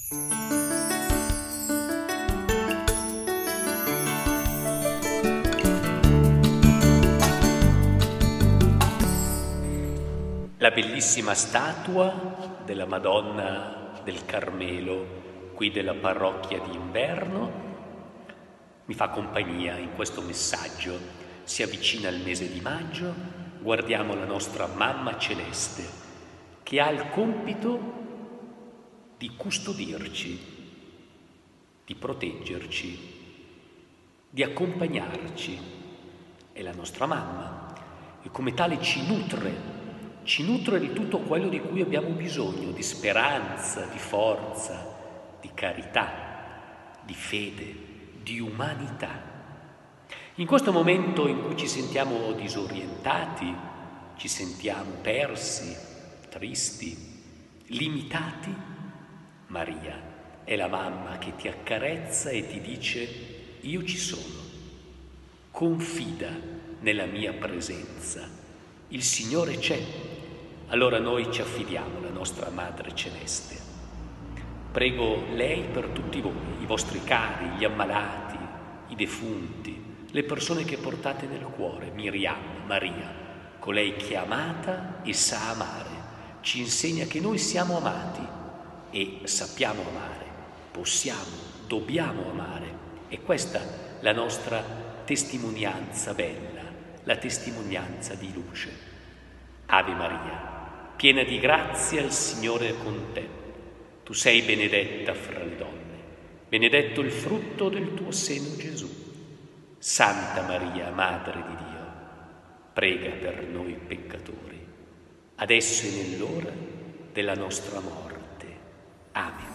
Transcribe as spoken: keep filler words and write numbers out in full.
La bellissima statua della Madonna del Carmelo, qui della parrocchia di Inverno, mi fa compagnia in questo messaggio. Si avvicina il mese di maggio, guardiamo la nostra Mamma Celeste, che ha il compito di custodirci, di proteggerci, di accompagnarci. È la nostra mamma e come tale ci nutre. Ci nutre di tutto quello di cui abbiamo bisogno, di speranza, di forza, di carità, di fede, di umanità. In questo momento in cui ci sentiamo disorientati, ci sentiamo persi, tristi, limitati, Maria è la mamma che ti accarezza e ti dice: io ci sono, confida nella mia presenza, il Signore c'è. Allora noi ci affidiamo alla nostra Madre Celeste. Prego lei per tutti voi, i vostri cari, gli ammalati, i defunti, le persone che portate nel cuore. Miriam, Maria, colei che è amata e sa amare, ci insegna che noi siamo amati e sappiamo amare, possiamo, dobbiamo amare. E questa è la nostra testimonianza bella, la testimonianza di luce. Ave Maria, piena di grazia, il Signore è con te. Tu sei benedetta fra le donne, benedetto il frutto del tuo seno, Gesù. Santa Maria, Madre di Dio, prega per noi peccatori, adesso e nell'ora della nostra morte. Amen.